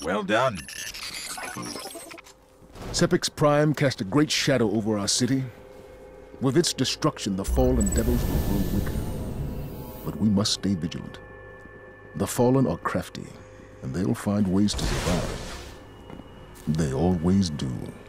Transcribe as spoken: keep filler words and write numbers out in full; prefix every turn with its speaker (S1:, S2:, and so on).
S1: Well done.
S2: Sepix Prime cast a great shadow over our city. With its destruction, the fallen devils will grow weaker. But we must stay vigilant. The fallen are crafty, and they'll find ways to survive. They always do.